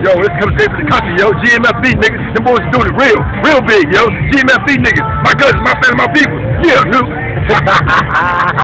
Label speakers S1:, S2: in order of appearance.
S1: Yo, it's coming straight from the country, yo. GMFB niggas, them boys doing it real big, yo. GMFB niggas, my cousins, my family, my people. Yeah, dude.